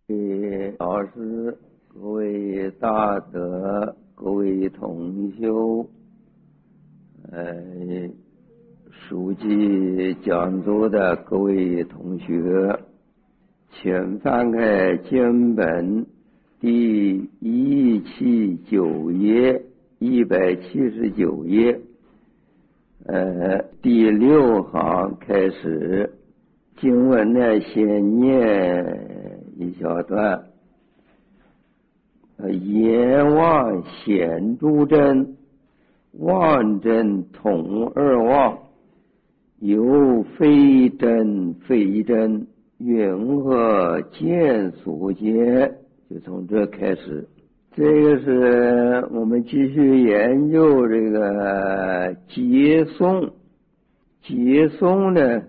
老师、各位大德、各位同修，书记讲座的各位同学，请翻开经本第179页179页，第6行开始。经文呢，先念一小段。阎王显诸真，妄真同二妄，由非真非真，云何见所见？就从这开始。这个是我们继续研究这个结诵。结诵呢，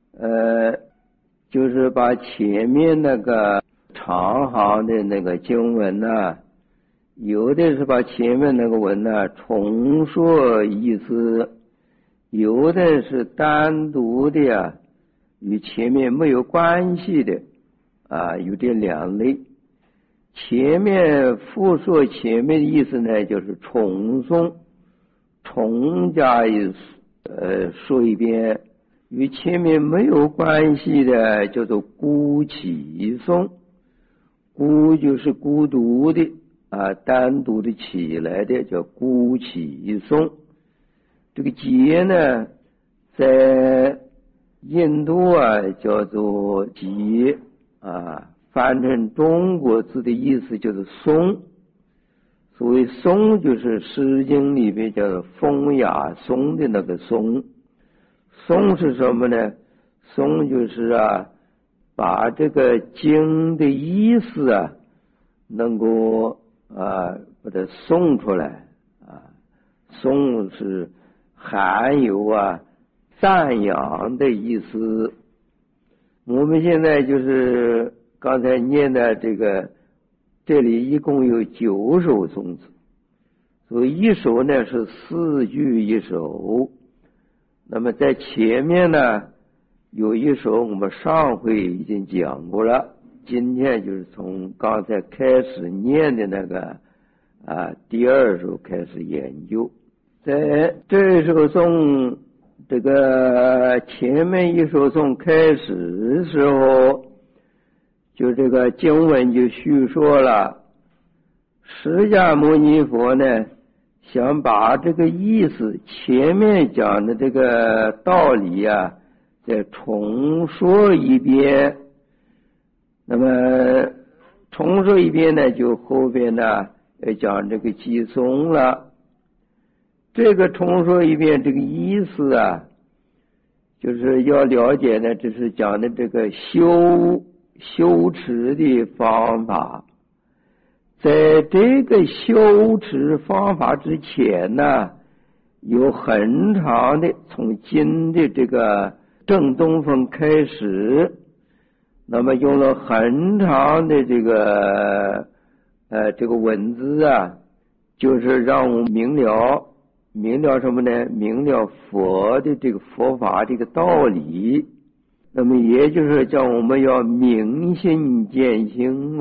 就是把前面那个长行的那个经文呢，有的是把前面那个文呢重说意思，有的是单独的呀，与前面没有关系的有这两类。前面复说前面的意思呢，就是重诵，重加说一遍。与前面没有关系的叫做孤起诵，孤就是孤独的单独的起来的叫孤起诵。这个结呢，在印度叫做结翻成中国字的意思就是松。所谓松就是《诗经》里面叫做风雅松的那个松。松是什么呢？松就是把这个经的意思能够把它诵出来诵是含有赞扬的意思。我们现在就是刚才念的这里一共有9首颂词，所以一首呢是4句一首。那么在前面呢，有一首我们上回已经讲过了，今天就是从刚才开始念的那个第2首开始研究。在这首颂这个前面一首颂开始的时候，就这个经文就叙说了释迦牟尼佛呢，想把这个意思前面讲的这个道理再重说一遍。那么重说一遍呢，就后边呢要讲这个偈颂了。这个重说一遍这个意思就是要了解呢，这是讲的这个修持的方法。在这个修持方法之前呢，有很长的从经的这个正东风开始，那么用了很长的这个文字就是让我们明了什么呢？明了佛的这个佛法这个道理。那么也就是叫我们要明心见性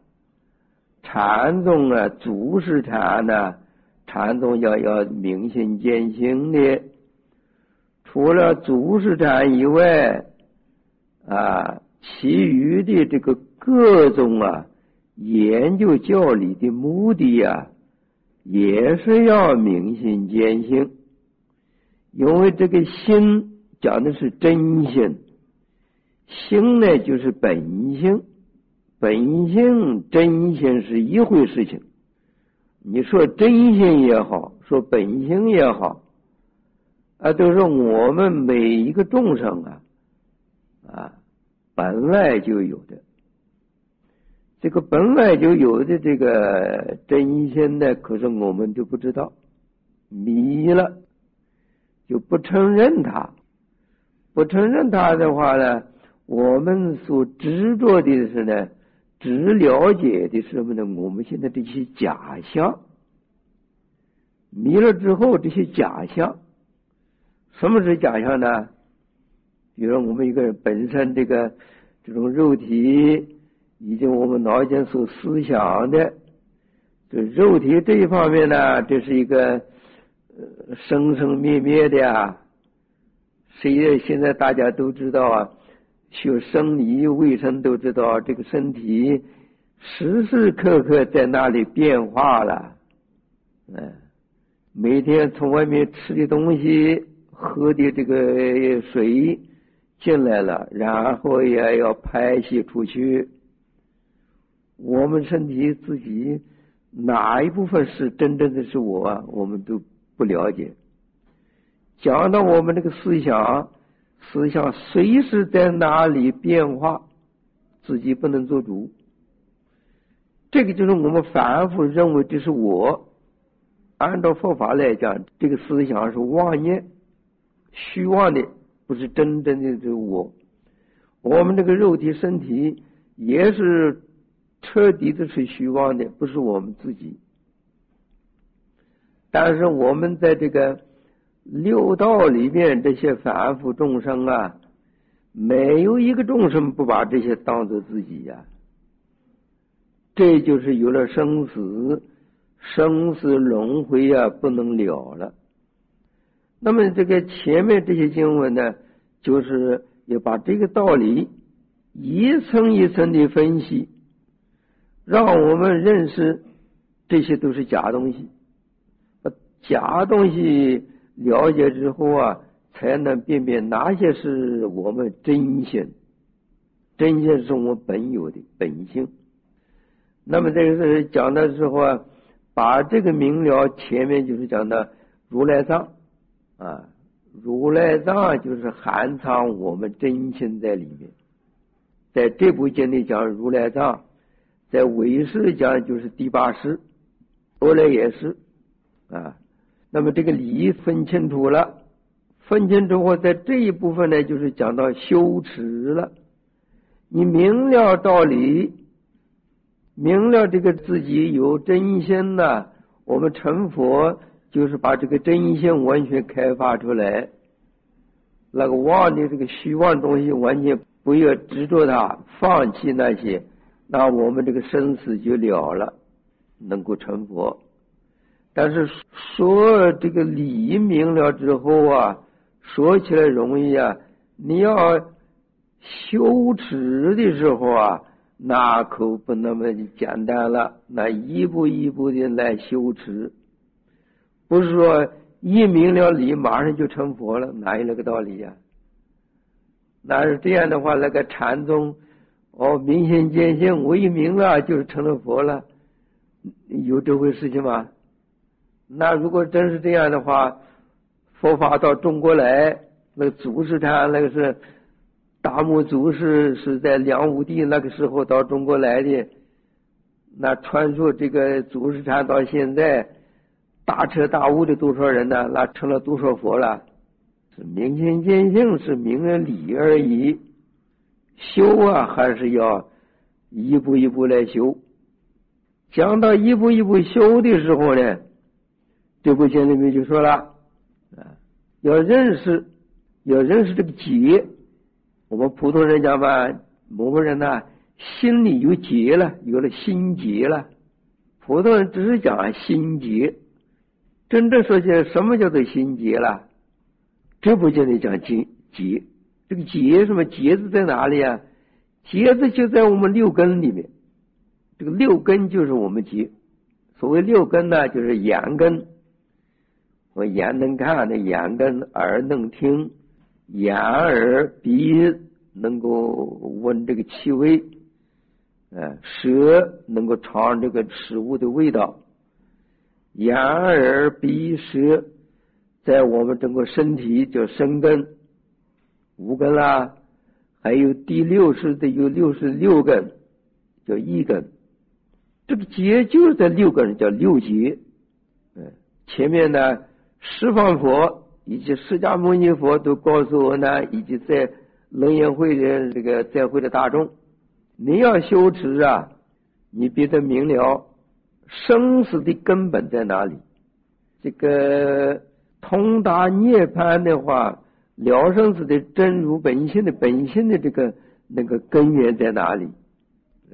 禅宗祖师禅禅宗要明心见性的。除了祖师禅以外其余的这个各种研究教理的目的也是要明心见性。因为这个心讲的是真心，心呢就是本性，本性真心是一回事情。你说真心也好，说本性也好都是我们每一个众生本来就有的。这个本来就有的这个真心呢，可是我们就不知道，迷了就不承认它。不承认它的话呢，我们所执着的是呢，只了解的是什么呢？我们现在这些假象。迷了之后，这些假象，什么是假象呢？比如我们一个人本身这种肉体以及我们脑筋所思想的，这肉体这一方面呢，这是一个生生灭灭的啊。现在大家都知道啊，学生理卫生都知道，这个身体时时刻刻在那里变化了。每天从外面吃的东西、喝的这个水进来了，然后也要排泄出去。我们身体自己哪一部分是真正的是我，我们都不了解。讲到我们这个思想随时在哪里变化，自己不能做主。这个就是我们反复认为这是我。按照佛法来讲，这个思想是妄念、虚妄的，不是真正的这个我。我们这个肉体身体也是彻底的是虚妄的，不是我们自己。但是我们在这个六道里面，这些凡夫众生啊，没有一个众生不把这些当作自己呀。这就是有了生死轮回啊，不能了了。那么这个前面这些经文呢，就是要把这个道理一层一层的分析，让我们认识这些都是假东西。假东西了解之后啊，才能辨别哪些是我们真性。真性是我们本有的本性。那么这个是讲的时候啊，把这个明了，前面就是讲的如来藏啊，如来藏就是含藏我们真性在里面。在这部经里讲如来藏，在唯识讲就是第八识，后来也是啊。那么这个理分清楚了，分清楚后，在这一部分呢，就是讲到修持了。你明了道理，明了这个自己有真心呢，我们成佛就是把这个真心完全开发出来，那个妄的这个虚妄东西完全不要执着它，放弃那些，那我们这个生死就了了，能够成佛。但是说这个理明了之后啊，说起来容易啊，你要修持的时候啊，那可不那么简单了，那一步一步的来修持，不是说一明了理马上就成佛了，哪有那个道理呀？那是这样的话，那个禅宗明心见性，我一明了就是成了佛了，有这回事情吗？那如果真是这样的话，佛法到中国来，那个祖师禅，那个是大木祖师是在梁武帝那个时候到中国来的，那传说这个祖师禅到现在大彻大悟的多少人呢？那成了多少佛了？是明心见性，是明了理而已。修啊，还是要一步一步来修。讲到一步一步修的时候呢，这部经里面就说了要认识这个结。我们普通人讲吧，某个人呢心里有结了，有了心结了。普通人只是讲心结，真正说起来什么叫做心结了？这部经里讲结，这个结什么结字在哪里啊？结字就在我们六根里面，这个六根就是我们结。所谓六根呢，就是眼根，我眼能看的眼根，耳能听，眼耳鼻能够闻这个气味，舌能够尝这个食物的味道。眼耳鼻舌在我们整个身体叫身根，五根啦，还有第六识的有66根，叫意根。这个结就是在六根叫六结。前面呢十方佛以及释迦牟尼佛都告诉我呢，以及在楞严会的这个在会的大众，你要修持啊，你必得明了生死的根本在哪里。这个通达涅槃的话，了生死的真如本性的这个那个根源在哪里？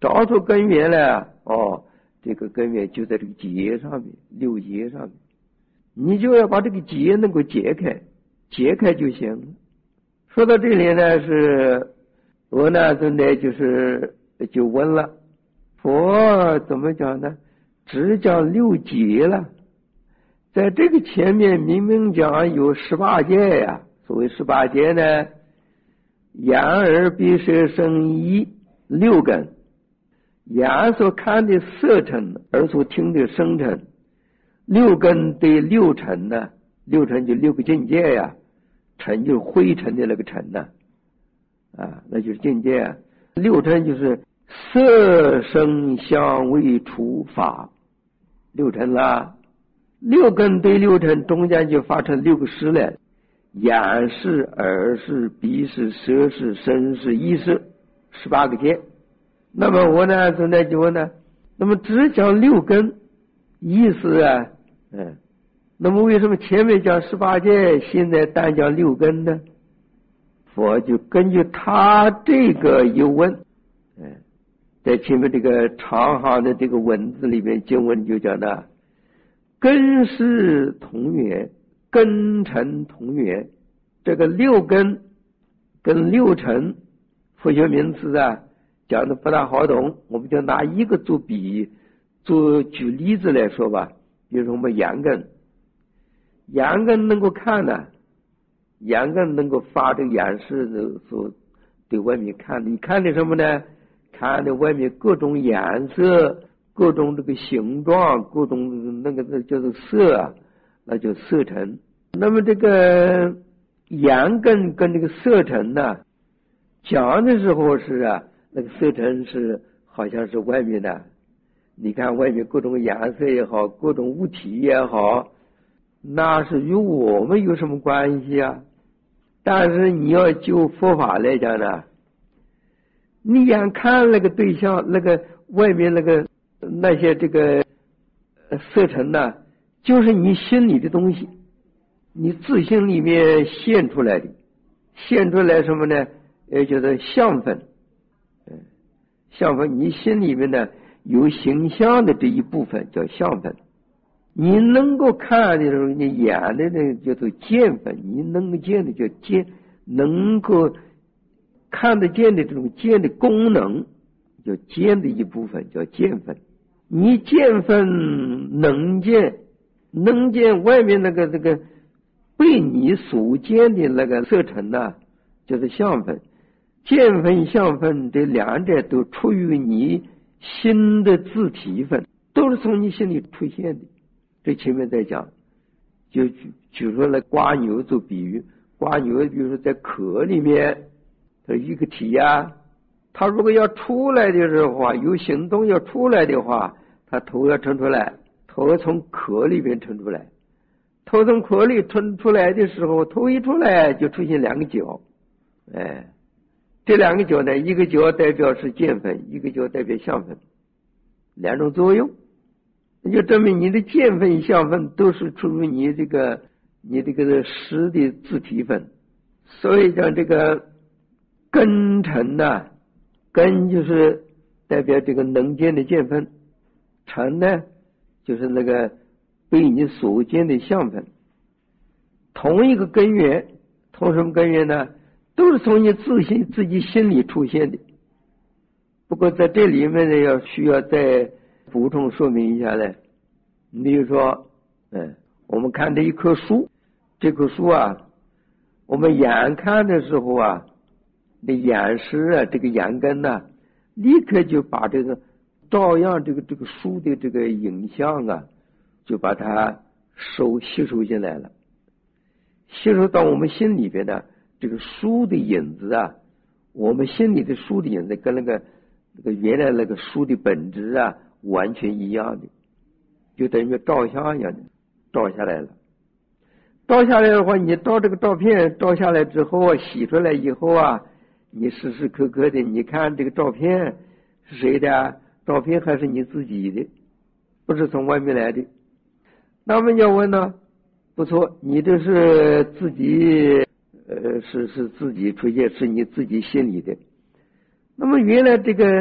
找出根源来，这个根源就在这个结上面，六结上面，你就要把这个结能够解开就行了。说到这里呢，是我呢真的就问了，佛怎么讲呢？只讲六结了，在这个前面明明讲有18界呀。所谓18界呢，眼耳鼻舌身意六根，眼所看的色尘，耳所听的声尘，六根对六尘呢，六尘就六个境界呀，尘就是灰尘的那个尘呢，那就是境界啊。六尘就是色声香味触法，六尘啦。六根对六尘中间就发成六个识来，眼识、耳识、鼻识、舌识、身识、意识，18个界。那么我呢现在就问呢，那么只讲六根意思啊，那么为什么前面讲18界，现在单讲六根呢？佛就根据他这个疑问，在前面这个长行的这个文字里面，经文就讲的根识同源，根尘同源。这个六根跟六尘佛学名词啊讲的不大好懂，我们就拿一个做比做举例子来说吧。比如说我们眼根能够看呢，眼根能够发这个眼识的所对外面看，你看的什么呢？看的外面各种颜色，各种这个形状，各种那个叫做色，那就色尘。那么这个眼根跟这个色尘呢，讲的时候是那个色尘是好像是外面的，你看外面各种颜色也好，各种物体也好，那是与我们有什么关系啊？但是你要就佛法来讲呢，你眼看那个对象，那个外面那些这个色尘呢，就是你心里的东西，你自性里面现出来的，现出来什么呢？叫做相分。相分，你心里面呢有形象的这一部分叫相分。你能够看的时候，你眼的那个叫做见分，你能够见的叫见，能够看得见的这种见的功能叫见的一部分叫见分。你见分能见外面那个被你所见的那个色尘呢，就是相分。见分相分这两者都出于你心的自体分，都是从你心里出现的。这前面在讲，就举出来瓜牛做比喻，瓜牛比如说在壳里面它一个体它如果要出来的时候有行动要出来的话，它头要伸出来，头从壳里面伸出来，头从壳里伸出来的时候，头一出来就出现两个角，这两个角呢，一个角代表是见分，一个角代表相分，两种作用，就证明你的见分相分都是出于你这个识的自体分。所以讲这个根尘呢，根就是代表这个能见的见分，尘呢就是那个被你所见的相分。同一个根源，同什么根源呢？都是从你自己心里出现的。不过在这里面呢，需要再补充说明一下呢。你比如说，我们看这一棵树，这棵树我们眼看的时候那眼识这个眼根立刻就把这个照样这个树的这个影像就把它吸收进来了，吸收到我们心里边的这个树的影子我们心里的树的影子跟那个原来那个树的本质完全一样的，就等于照相一样的照下来了。照下来的话，你照这个照片照下来之后洗出来以后你时时刻刻的你看这个照片是谁的？照片还是你自己的，不是从外面来的。那么要问呢，不错，你这是自己是自己出现，是你自己心里的。那么原来这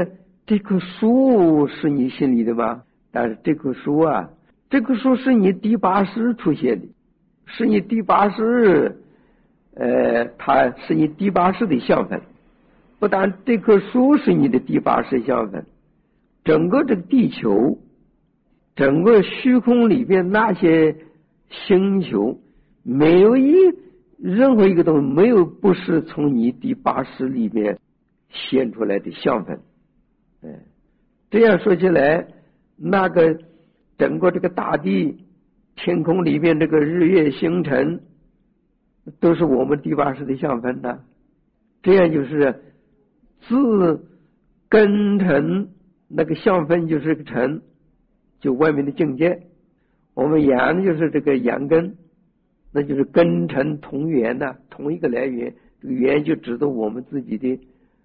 这棵树是你心里的吗？但是这棵树啊，这棵树是你第八识出现的，是你第八识，它是你第八识的相分。不但这棵树是你的第八识相分，整个这个地球，整个虚空里边那些星球，没有任何一个东西没有不是从你第八识里面现出来的相分。这样说起来，那个整个这个大地天空里面这个日月星辰都是我们第八识的相分的。这样就是自根尘，那个相分就是个尘，就外面的境界。我们阳就是这个阳根，那就是根尘同源的，同一个来源。这个源就指的我们自己的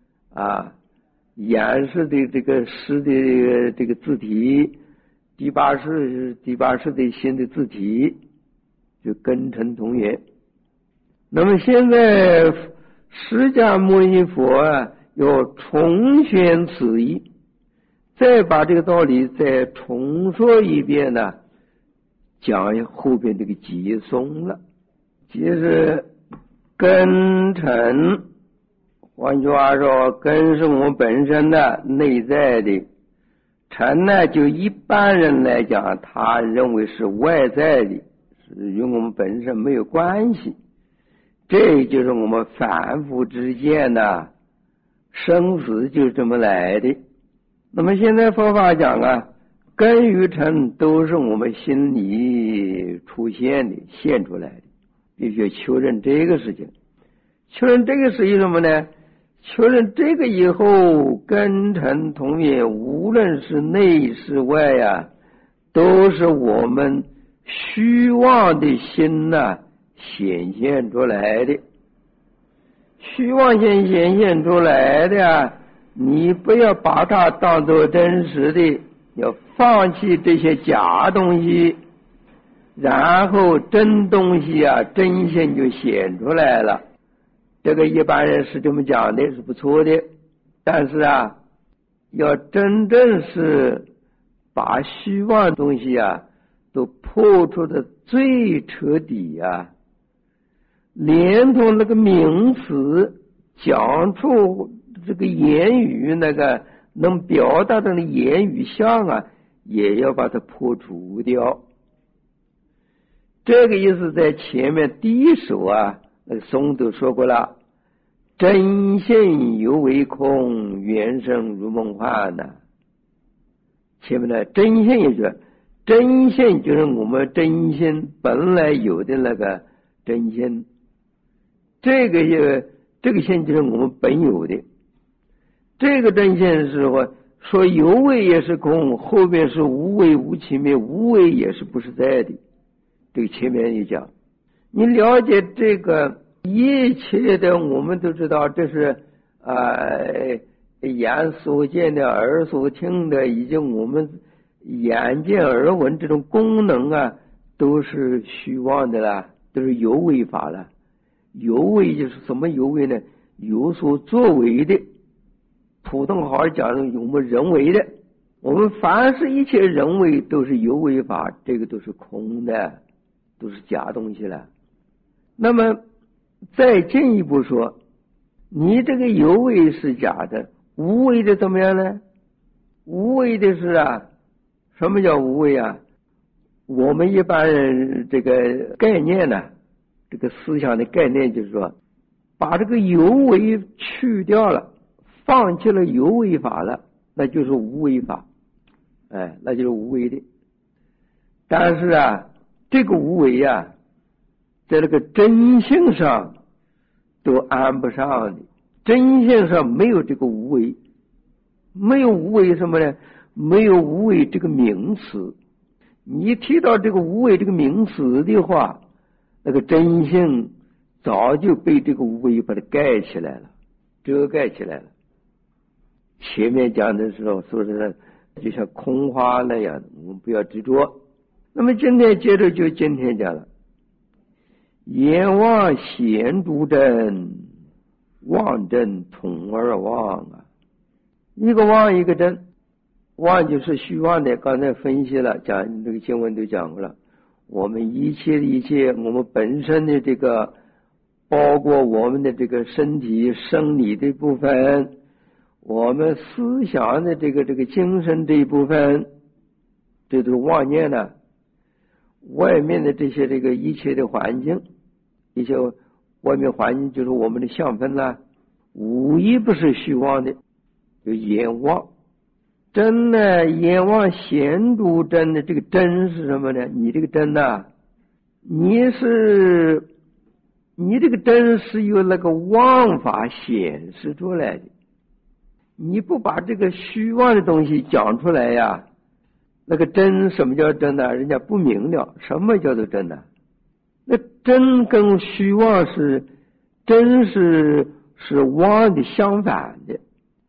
阳是的这个识的这个字体，第八识的心的字体，就根尘同源。那么现在释迦牟尼佛要重宣此义，再把这个道理再重说一遍呢，讲后边这个偈颂了。即是根尘，换句话说，根是我们本身的内在的，尘呢就一般人来讲他认为是外在的，是与我们本身没有关系。这就是我们凡夫之间的生死就是这么来的。那么现在佛法讲根与尘都是我们心里出现的，现出来的，必须确认这个事情。确认这个事情什么呢？确认这个以后，根尘同源，无论是内是外都是我们虚妄的心显现出来的。虚妄心显现出来的你不要把它当作真实的，要放弃这些假东西，然后真东西真心就显出来了。这个一般人是这么讲的，是不错的。但是要真正是把虚妄东西都破除的最彻底连同那个名词讲出这个言语，那个能表达的言语相也要把它破除掉。这个意思在前面第一首那个颂都说过了，真性犹为空，缘生如梦幻前面的真性也是，真性就是我们真心本来有的那个真心，这个心就是我们本有的。这个真心是说有为也是空，后面是无为无起灭，无为也是不实在的。这个前面也讲，你了解这个一切的，我们都知道这是眼所见的，耳所听的，以及我们眼见耳闻这种功能都是虚妄的了，都是有为法了。有为就是什么有为呢？有所作为的，普通话讲我们人为的，我们凡是一切人为都是有为法，这个都是空的，都是假东西了。那么再进一步说，你这个有为是假的，无为的怎么样呢？无为的是什么叫无为我们一般人这个概念这个思想的概念就是说，把这个有为去掉了，放弃了有为法了，那就是无为法，那就是无为的。但是这个无为在这个真性上都安不上的，真性上没有这个无为，没有无为什么呢？没有无为这个名词。你提到这个无为这个名词的话，那个真性早就被这个无为把它盖起来了，遮盖起来了。前面讲的时候说是就像空花那样的，我们不要执着。那么今天接着就今天讲了，言妄显诸真，妄真同而妄一个妄一个真。 妄就是虚妄的，刚才分析了，讲这个经文都讲过了。我们一切，我们本身的这个，包括我们的这个身体生理的部分，我们思想的这个精神这一部分，这都是妄念的。外面的这些一切的环境，一些外面环境就是我们的相分啦，无一不是虚妄的，就眼妄。真呢，眼妄显著真的，这个真是什么呢？你这个真呢，你这个真是由那个妄法显示出来的。你不把这个虚妄的东西讲出来呀，那个真，什么叫真呢？人家不明了，什么叫做真呢？那真跟虚妄真是妄的相反的。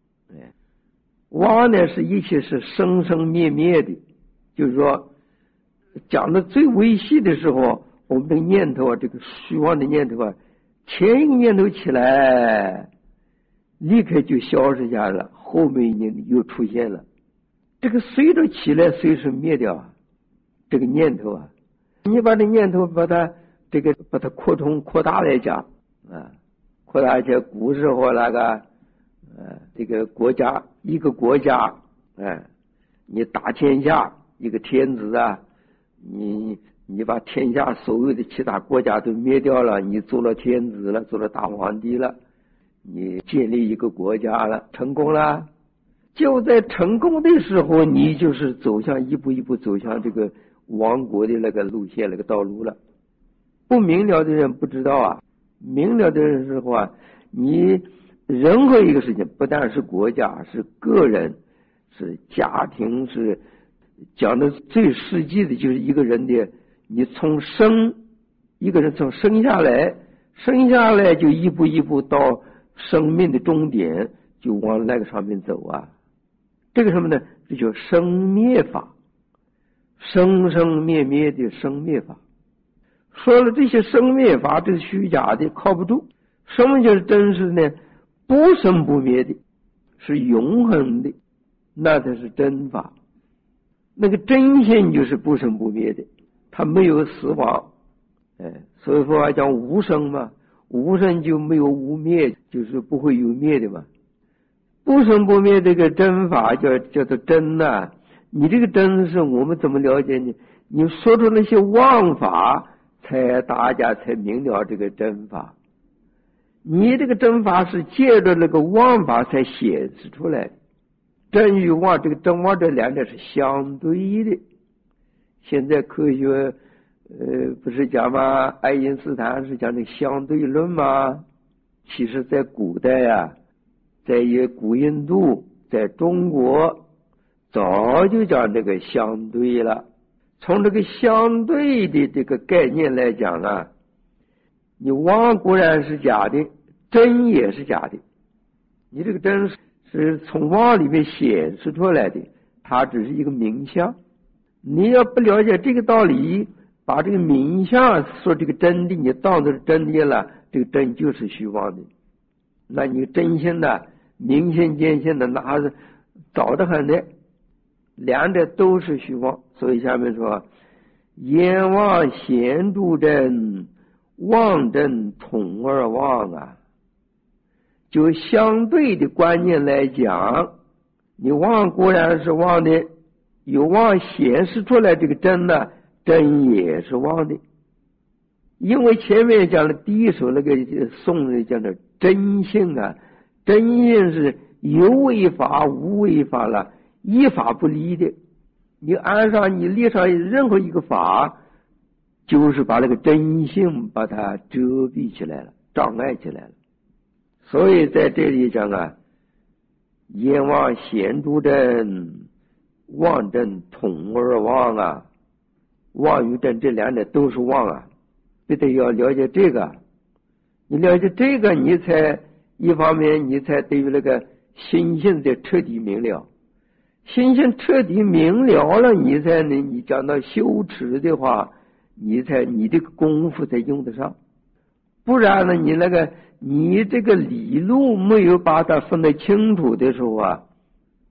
妄呢是一切是生生灭灭的，就是说讲的最微细的时候，我们这个念头啊，这个虚妄的念头啊，前一个念头起来立刻就消失下来了，后面又出现了，这个随着起来随时灭掉啊，这个念头啊，你把这念头把它扩大来讲啊，扩大一些古时候那个这个国家，一个国家，你打天下，一个天子啊，你把天下所有的其他国家都灭掉了，你做了天子了，做了大皇帝了，你建立一个国家了，成功了。就在成功的时候，你就是一步一步走向这个亡国的那个路线，那个道路了。不明了的人不知道啊，明了的人时候啊，你任何一个事情，不但是国家，是个人，是家庭，是讲的最实际的，就是一个人的，你一个人从生下来就一步一步到生命的终点，就往那个上面走啊。这个什么呢？这叫生灭法，生生灭灭的生灭法。说了这些生灭法，这是虚假的，靠不住。什么叫真实呢？不生不灭的，是永恒的，那才是真法。那个真性就是不生不灭的，它没有死亡。所以说讲无生嘛，无生就没有无灭，就是不会有灭的嘛。不生不灭这个真法叫做真啊。你这个真是我们怎么了解呢？你说出那些妄法，大家才明了这个真法。你这个真法是借着那个妄法才显示出来的。真与妄，这个真妄这两者是相对的。现在科学不是讲吗？爱因斯坦是讲这个相对论吗？其实在古代啊，在古印度，在中国早就讲这个相对了。从这个相对的这个概念来讲啊，你妄固然是假的，真也是假的。你这个真是从妄里面显示出来的，它只是一个名相。你要不了解这个道理，把这个名相说这个真的，你当作是真的了，这个真就是虚妄的。那你真心的、明心见性的，那是早得很的。两者都是虚妄。所以下面说，言妄显著真，妄真统而妄啊。就相对的观念来讲，你妄固然是妄的，有妄显示出来这个真呢，真也是妄的。因为前面讲的第一首那个颂的讲的真性啊，真性是有为法无为法了，依法不离的。你安上你立上任何一个法，就是把那个真性把它遮蔽起来了，障碍起来了。所以在这里讲啊，言妄显著真，妄真统而妄啊。妄与真这两者都是妄啊，必须要了解这个。你了解这个，你才一方面你才对于那个心性的彻底明了。心性彻底明了了，你才能，你讲到修持的话，你这个功夫才用得上。不然呢，你这个理路没有把它分得清楚的时候啊，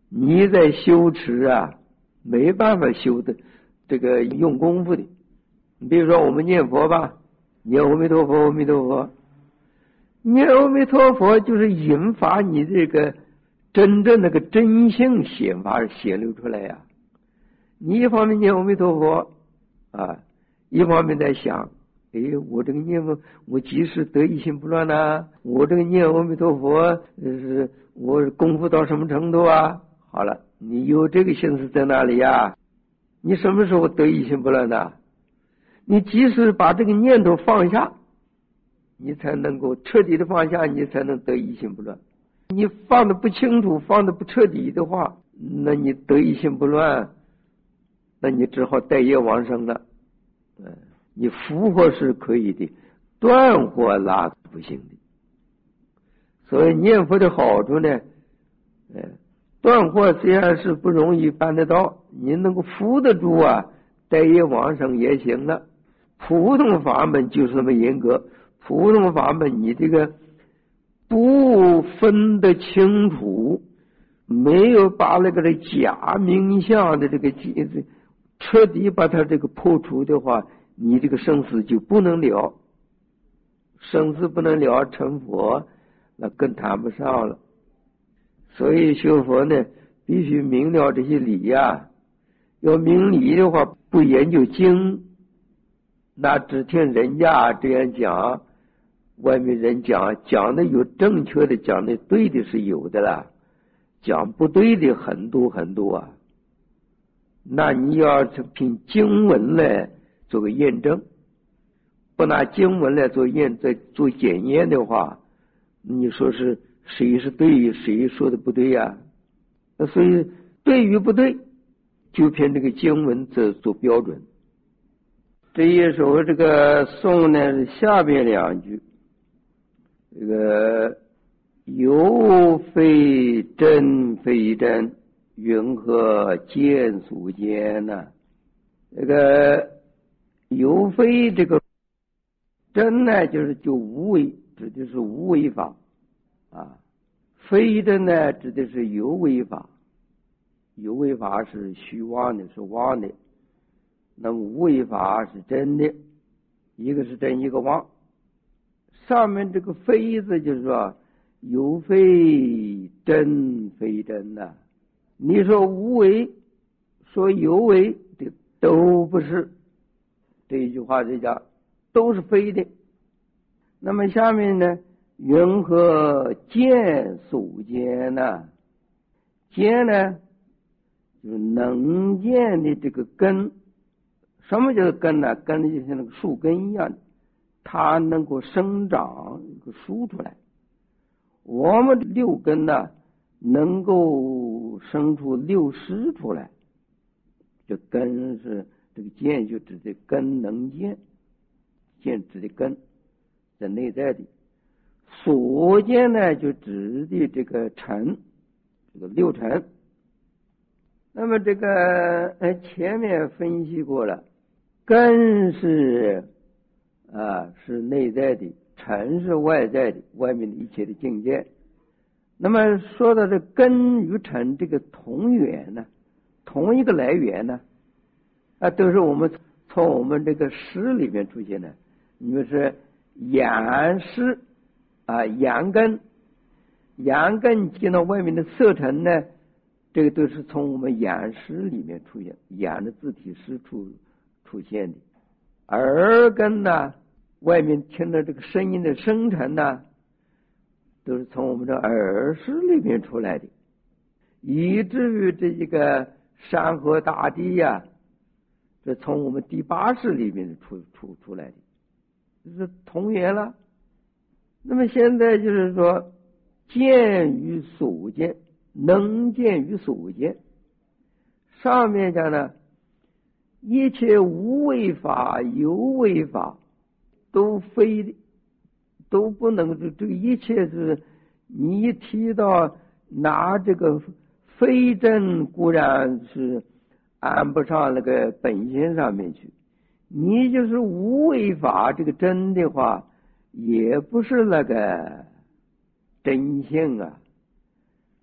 你在修持啊，没办法修的，这个用功夫的。你比如说我们念佛吧，念阿弥陀佛，阿弥陀佛，念阿弥陀佛就是引发你这个真正那个真性显露出来呀。你一方面念阿弥陀佛啊，一方面在想，我这个念佛，我即使得一心不乱啊，我这个念阿弥陀佛，我功夫到什么程度啊？好了，你有这个心思在哪里呀？你什么时候得一心不乱的？你即使把这个念头放下，你才能够彻底的放下，你才能得一心不乱。你放的不清楚，放的不彻底的话，那你得一心不乱，那你只好带业往生了。你伏惑是可以的，断惑那不行的。所以念佛的好处呢，断惑虽然是不容易办得到，你能够伏得住啊，带业往生也行了。普通法门就是那么严格，普通法门你这个不分得清楚，没有把那个假名相的这个彻底把它这个破除的话，你这个生死就不能了，生死不能了，成佛那更谈不上了。所以修佛呢，必须明了这些理呀。要明理的话，不研究经，那只听人家这样讲，外面人讲的有正确的，讲的对的是有的啦，讲不对的很多很多啊。那你要凭经文来做个验证，不拿经文来做检验的话，你说是谁是对，谁说的不对呀？所以对与不对，就凭这个经文做标准。这一首这个颂呢，下边两句，这个有非真非真，云何见所见呢？这个有非这个真呢，就无为，指的是无为法啊；非真呢，指的是有为法。有为法是虚妄的，是妄的。那么无为法是真的，一个是真，一个妄。上面这个非字就是说有非真非真的。你说无为，说有为，这都不是。这一句话就讲都是非的。那么下面呢，云何见所见呢？见呢，就是能见的这个根。什么叫根呢？根就像那个树根一样的，它能够生长，树出来。我们六根呢，能够生出六识出来。这根是这个见，就指的根能见，见指的根在内在的。所见呢，就指的这个尘，这个六尘。那么这个前面分析过了。根是是内在的，尘是外在的，外面的一切的境界。那么说到这根与尘这个同源呢，同一个来源呢，都是我们从我们这个识里面出现的。你们是眼识眼根，眼根见到外面的色尘呢，这个都是从我们眼识里面出现，眼的自体识出现的。耳根呢，外面听到这个声音的生成呢，都是从我们的耳识里面出来的。以至于这一个山河大地呀，这从我们第八识里面出来的，就是同源了。那么现在就是说，见与所见，能见与所见，上面讲呢，一切无为法有为法都非的，都不能，这个一切是你一提到拿这个非真，固然是按不上那个本性上面去，你就是无为法这个真的话，也不是那个真性啊。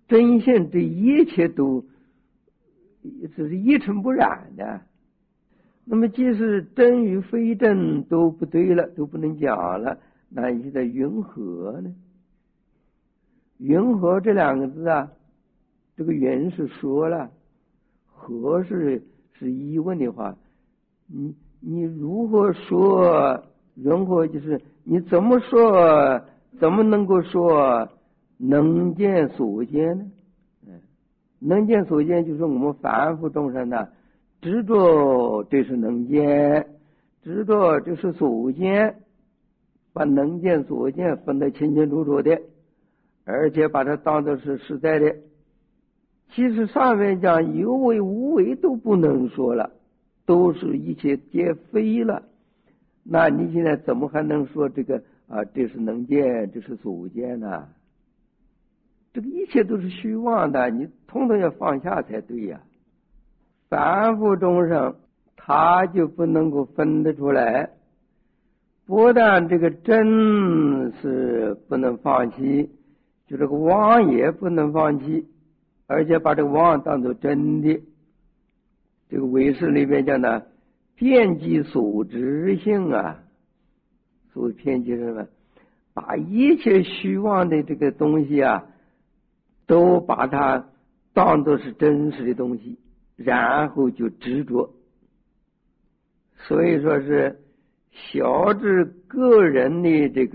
真性这一切都这是一尘不染的。那么即使真与非真都不对了，都不能讲了，那你现在云何呢？云何这两个字啊，这个云是说了，何是疑问的话，你如何说？云何就是你怎么说？怎么能够说能见所见呢？能见所见就是我们凡夫众生的执着，这是能见；执着这是所见，把能见所见分得清清楚楚的，而且把它当作是实在的。其实上面讲有为无为都不能说了，都是一切皆非了。那你现在怎么还能说这个这是能见，这是所见呢？这个一切都是虚妄的，你统统要放下才对呀。凡夫众生他就不能够分得出来，不但这个真是不能放弃，就这个妄也不能放弃，而且把这个妄当作真的。这个唯识里面讲的遍及所知性啊，所谓遍及什么？把一切虚妄的这个东西啊，都把它当作是真实的东西，然后就执着。所以说是小至个人的这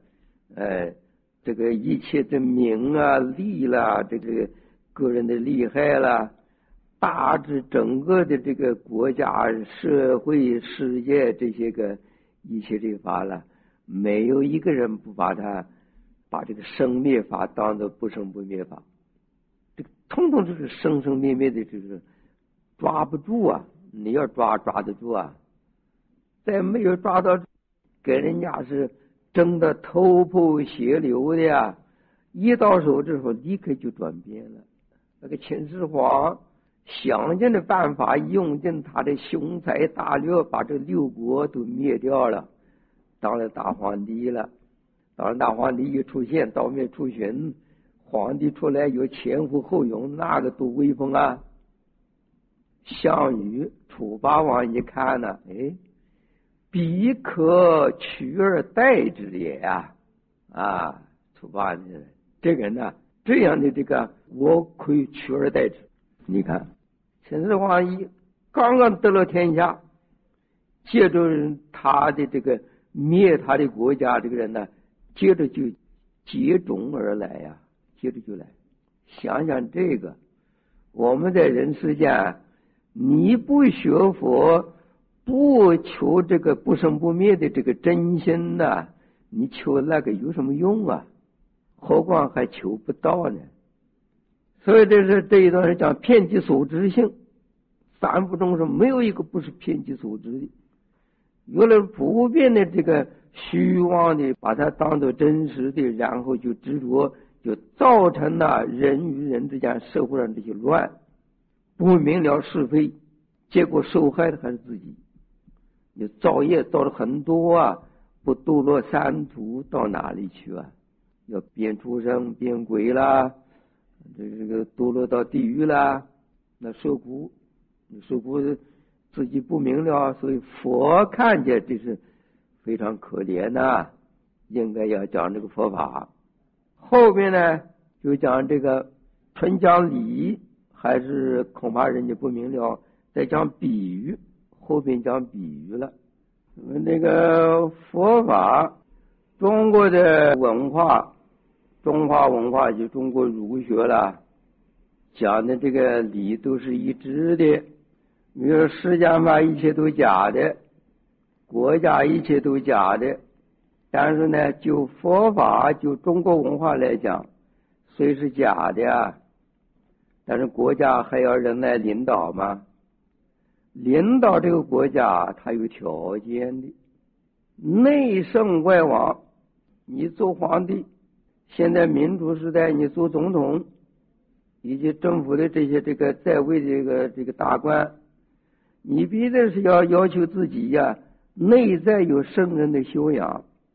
个一切的名啊利啦，这个个人的利害啦，大至整个的这个国家社会世界这些个一切的法了，没有一个人不把这个生灭法当作不生不灭法，这个统统就是生生灭灭的，就是抓不住啊！你要抓得住啊！再没有抓到，给人家是争得头破血流的呀！一到手之后，立刻就转变了。那个秦始皇想尽的办法，用尽他的雄才大略，把这六国都灭掉了，当了大皇帝了。当然，大皇帝一出现，到面出巡，皇帝出来有前呼后拥，那个多威风啊！项羽、楚霸王一看呢，彼可取而代之也啊！楚霸这个人呢，这样的这个我可以取而代之。你看，秦始皇刚刚得了天下，接着他的这个灭他的国家，这个人呢，接着就接踵而来呀，接着就来。想想这个，我们在人世间，你不学佛，不求这个不生不灭的这个真心呢，你求那个有什么用啊？何况还求不到呢？所以这一段是讲遍及所知性，凡夫众生没有一个不是遍及所知的，有了普遍的这个虚妄的，把它当作真实的，然后就执着，就造成了人与人之间社会上这些乱，不明了是非，结果受害的还是自己。你造业造了很多啊，不堕落三途到哪里去啊？要变畜生变鬼啦，这个堕落到地狱啦，那受苦自己不明了，所以佛看见这是非常可怜的，应该要讲这个佛法。后面呢就讲这个纯讲理，还是恐怕人家不明了，再讲比喻，后面讲比喻了。那个佛法，中国的文化，中华文化就中国儒学了，讲的这个理都是一致的。比如世间法一切都假的，国家一切都假的，但是呢，就佛法就中国文化来讲，虽是假的啊，但是国家还要人来领导嘛。领导这个国家它有条件的，内圣外王。你做皇帝，现在民主时代你做总统以及政府的这些这个在位的这个大官，你必须是要求自己呀，内在有圣人的修养，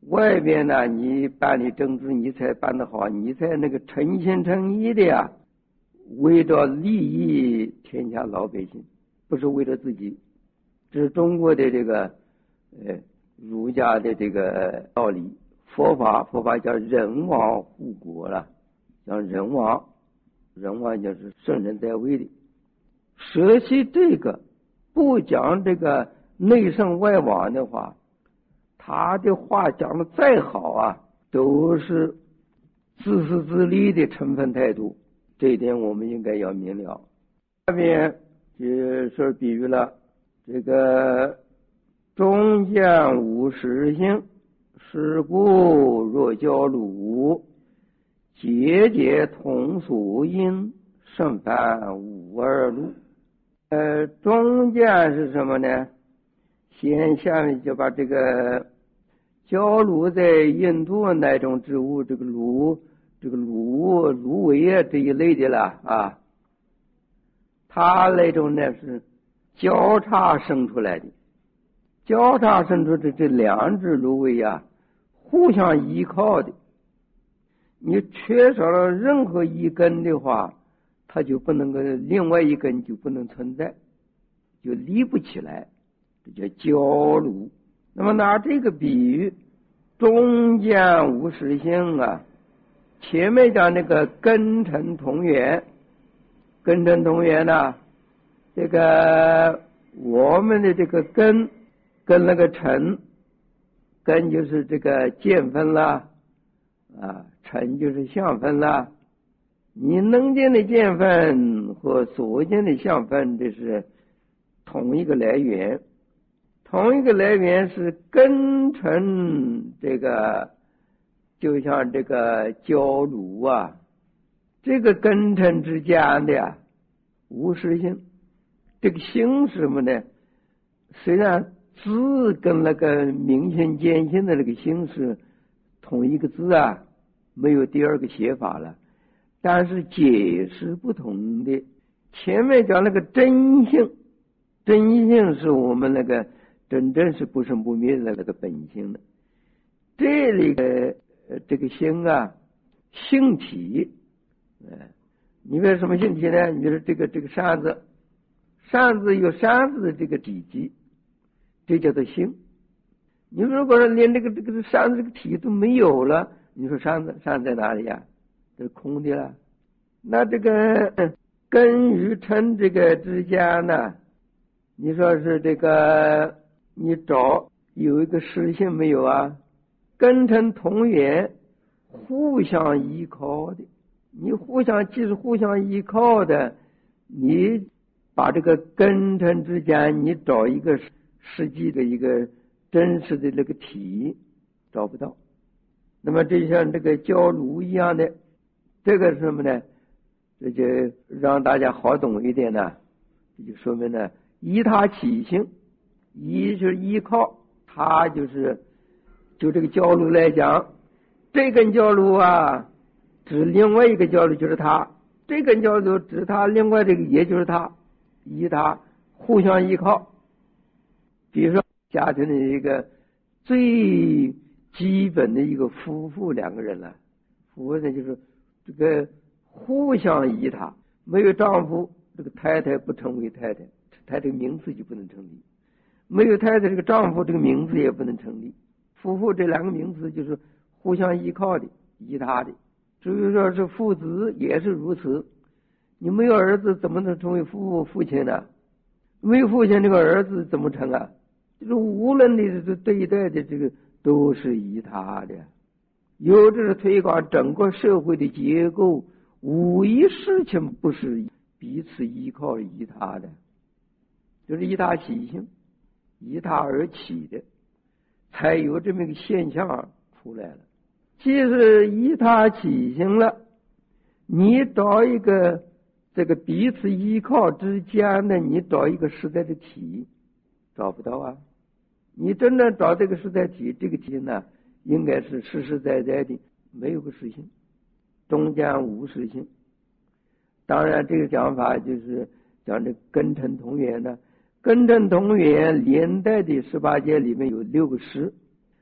外边呢，你办理政治，你才办得好，你才那个诚心诚意的呀，为着利益天下老百姓，不是为了自己。这是中国的这个儒家的这个道理。佛法叫人王护国了，叫人王就是圣人在位的。舍弃这个，不讲这个内圣外王的话，他的话讲的再好啊，都是自私自利的成分太多，这一点我们应该要明了。下面就是比喻了这个中见无实性，是故若教鲁，节节同属因，胜凡无二路。中见是什么呢？下面就把这个焦芦在印度那种植物，这个芦苇啊这一类的了啊，它那种呢是交叉生出来的，交叉生出的这两只芦苇啊，互相依靠的。你缺少了任何一根的话，它就不能够，另外一根就不能存在，就立不起来，这叫交芦。那么拿这个比喻，中间无实性啊，前面讲那个根尘同源，根尘同源呢，这个我们的这个根跟那个尘，根就是这个见分啦，尘就是相分啦。你能见的见分和所见的相分，这是同一个来源，同一个来源是根尘，这个就像这个焦芦啊，这个根尘之间的呀无实性。这个性是什么呢？虽然字跟那个明心见性的那个性是同一个字啊，没有第二个写法了，但是解释不同的。前面讲那个真性，真性是我们那个真正是不生不灭的那个本性的。这里的这个性啊，性体，你为什么性体呢？你说这个扇子有扇子的这个体积，这叫做性。你如果说连这个扇子这个体都没有了，你说扇子在哪里呀？这是空的了。那这个根与尘这个之间呢，你说是这个你找有一个实性没有啊？根尘同源，互相依靠的。你即使互相依靠的，你把这个根尘之间，你找一个实际的一个真实的这个体，找不到。那么就像这个焦芦一样的，这个是什么呢？这就让大家好懂一点呢，这就说明呢，依他起性，依就是依靠，他就这个焦芦来讲，这根焦芦啊指另外一个焦芦就是他，这根焦芦指他，另外这个也就是他，依他互相依靠。比如说家庭的一个最基本的一个夫妇两个人了，夫妇呢就是这个互相依他，没有丈夫，这个太太不成为太太，太太名字就不能成立；没有太太，这个丈夫这个名字也不能成立。夫妇这两个名字就是互相依靠的，依他的。至于说是父子也是如此，你没有儿子怎么能成为父亲呢？没有父亲，这个儿子怎么成啊？就是无论的对待的这个都是依他的。有这是推广整个社会的结构，无一事情不是彼此依靠依他的，就是依他起性，依他而起的，才有这么一个现象出来了。即使依他起性了，你找一个这个彼此依靠之间的，你找一个实在的体，找不到啊。你真正找这个实在体，这个体呢，应该是实实在在的，没有个实性，中间无实性。当然这个讲法就是讲这根尘同源呢，根尘同源连带的18节里面有6个实，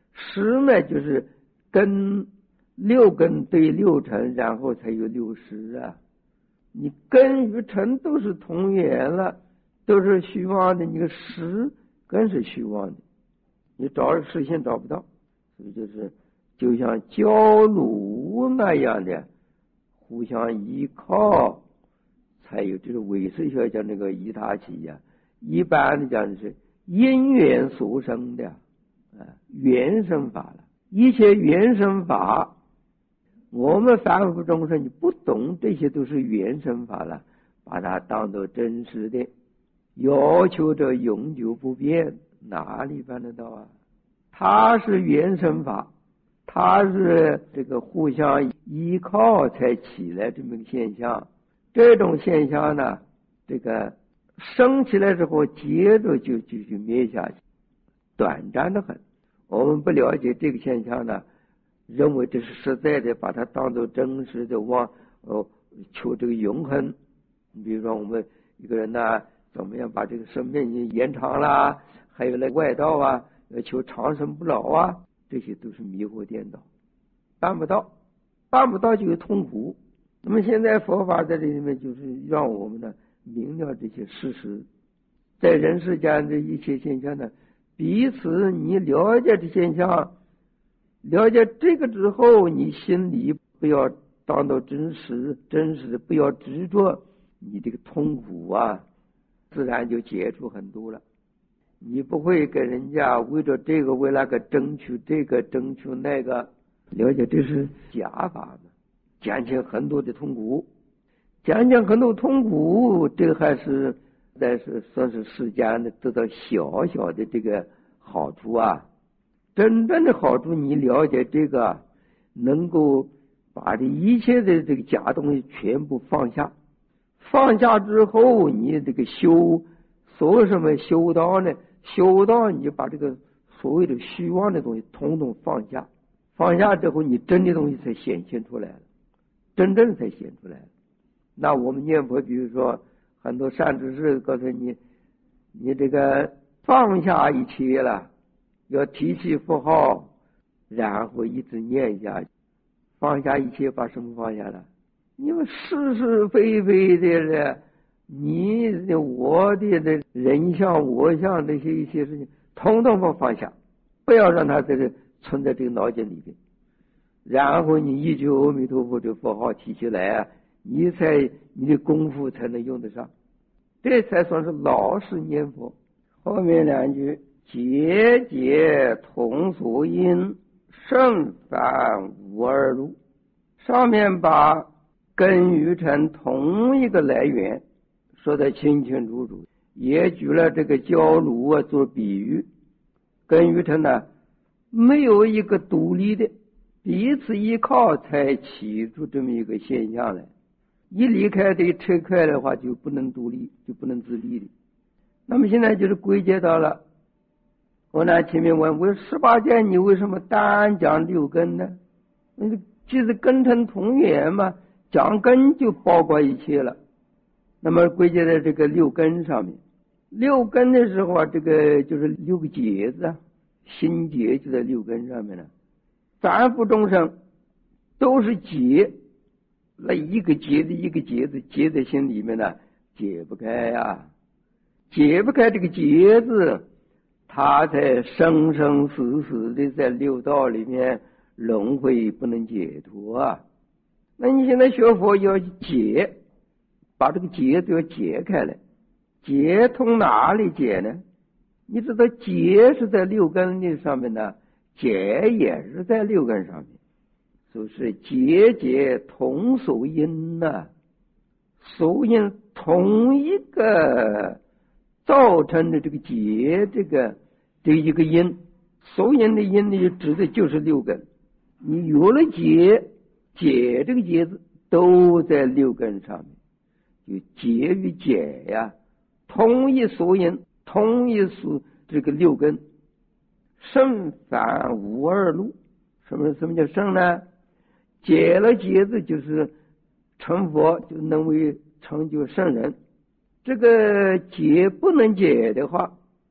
十呢就是根六根对六尘，然后才有六十啊。你根与尘都是同源了，都是虚妄的，你个十更是虚妄的，你找实现找不到。所以就像焦炉那样的互相依靠，才有这个唯识学讲那个一他起呀。一般的讲是因缘所生的原生法了。一切原生法，我们凡夫众生你不懂，这些都是原生法了，把它当作真实的，要求着永久不变，哪里办得到啊？它是原生法，它是这个互相依靠才起来这么个现象。这种现象呢，这个升起来之后接着就继续灭下去，短暂的很。我们不了解这个现象呢，认为这是实在的，把它当作真实的求这个永恒。你比如说我们一个人呢，怎么样把这个生命延长啦，还有那外道啊，求长生不老啊，这些都是迷惑颠倒，办不到就有痛苦。那么现在佛法在这里面就是让我们呢明了这些事实，在人世间的一切现象呢，彼此你了解这现象，了解这个之后，你心里不要当到真实的，不要执着，你这个痛苦啊自然就解除很多了。你不会跟人家为了这个为那个争取这个争取那个，了解这是假法嘛，减轻很多的痛苦，减轻很多痛苦，这还是算是世间的得到小小的这个好处啊。真正的好处，你了解这个，能够把这一切的这个假东西全部放下。放下之后，你这个所谓什么修道呢？修道你就把这个所谓的虚妄的东西统统放下。放下之后，你真的东西才显现出来了，真正才显出来了。那我们念佛，比如说很多善知识告诉你，你这个放下一切了，要提起佛号，然后一直念下去。放下一切，把什么放下了？因为是是非非的了，你的我的人相我相这些一些事情，统统放下，不要让它存在这个脑筋里边。然后你一句阿弥陀佛这佛号提起来啊，你的功夫才能用得上，这才算是老实念佛。后面两句节节同所因，圣凡无二路。上面把根与尘同一个来源说得清清楚楚，也举了这个焦炉啊做比喻。根与尘呢，没有一个独立的，彼此依靠才起出这么一个现象来。一离开这个拆开的话，就不能独立，就不能自立的。那么现在就是归结到了，我呢前面问为18界你为什么单讲六根呢？即是根尘同源嘛，讲根就包括一切了。那么归结在这个六根上面。六根的时候啊，这个就是六个结子啊，心结就在六根上面了。凡夫众生都是结，那一个结子一个结子结在心里面呢，解不开呀，解不开这个结子，他才生生死死的在六道里面轮回，不能解脱啊。那你现在学佛要解，把这个结都要解开来。解从哪里解呢？你知道结是在六根的上面呢，解也是在六根上面，所以是结结同属因呢，属因同一个造成的这个结，这一个因，属因的因呢，指的就是六根。你有了解这个结字都在六根上面，就结与解呀，同一属因，同一属这个六根。圣凡无二路。什么叫圣呢？解了结字就是成佛，就能为成就圣人。这个解不能解的话，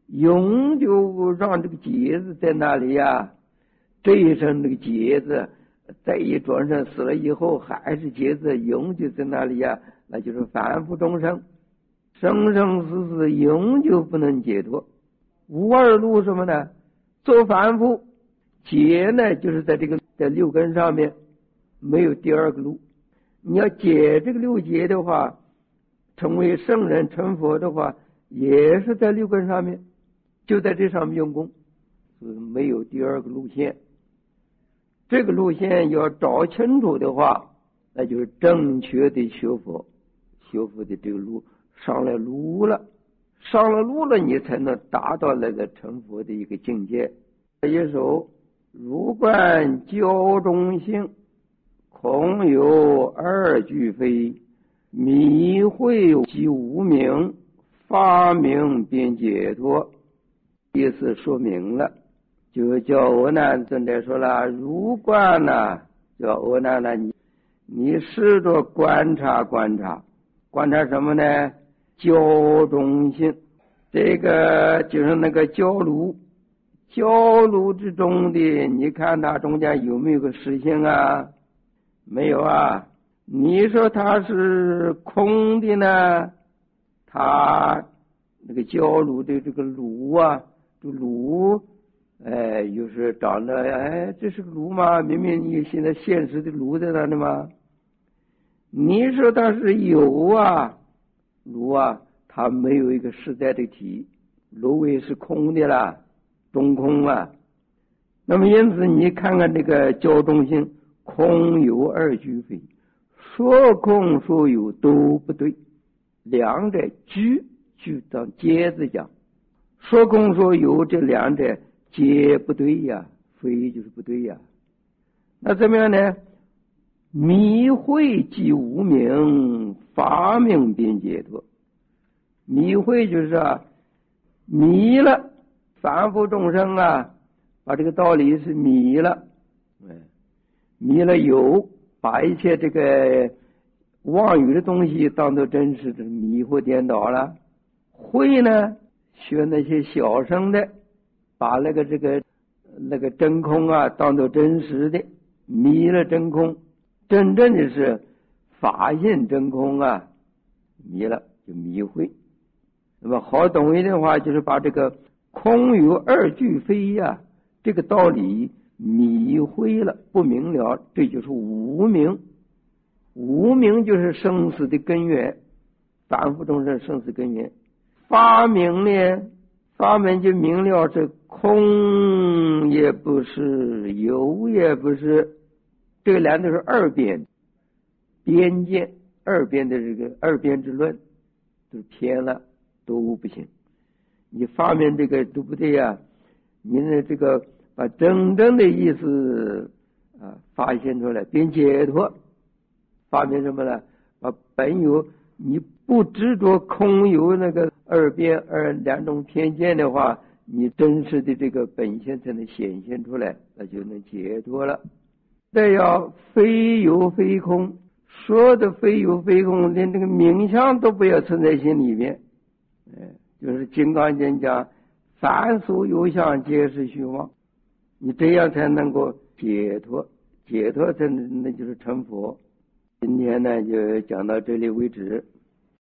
永就让这个结子在那里呀，这一生这个结子再一转生死了以后还是结子，永久在那里呀，那就是反复众生，生生死死永久不能解脱。无二路什么呢？做反复，解呢就是在这个在六根上面没有第二个路。你要解这个六结的话，成为圣人成佛的话，也是在六根上面，就在这上面用功，没有第二个路线。这个路线要找清楚的话，那就是正确的学佛，学佛的这个路上了路了，上了路了，你才能达到那个成佛的一个境界。一首如观教中性，空有二俱非，迷会即无明，发明便解脱。意思说明了，就叫阿难尊者说了，如观呢，叫阿难呢，你试着观察观察，观察什么呢？教中性，这个就是那个教炉，教炉之中的，你看它中间有没有个实性啊？没有啊。你说它是空的呢，它那个焦炉的这个炉啊，这炉有时长得这是个炉吗？明明你现在现实的炉在那里吗？你说它是有啊，炉啊，它没有一个实在的体，炉位是空的啦，中空啊。那么因此你看看这个教中性，空有二俱非，说空说有都不对，两者俱当皆字讲，说空说有这两者皆不对呀，非就是不对呀。那怎么样呢？迷会即无明，发明便解脱。迷会就是迷了，凡夫众生啊，把这个道理是迷了，迷了有，把一切这个妄语的东西当作真实的，迷惑颠倒了。会呢，学那些小声的，把那个真空啊当作真实的，迷了真空。真正的是发现真空啊，迷了就迷会。那么好懂一点的话，就是把这个空有二俱非呀，这个道理迷会了，不明了，这就是无明。无明就是生死的根源，反复众生生死根源。发明呢，发明就明了，这空也不是，有也不是，这个两都是二边边界，二边的这个二边之论都偏了，都不行。你发明这个都不对呀，你的这个把真正的意思发现出来，并解脱。发明什么呢？把本有你不执着空有那个二边两种偏见的话，你真实的这个本性才能显现出来，那就能解脱了。再要非有非空，说的非有非空，连这个名相都不要存在心里面。就是金刚经讲，凡所有相皆是虚妄，你这样才能够解脱，解脱才能那就是成佛。今天呢就讲到这里为止。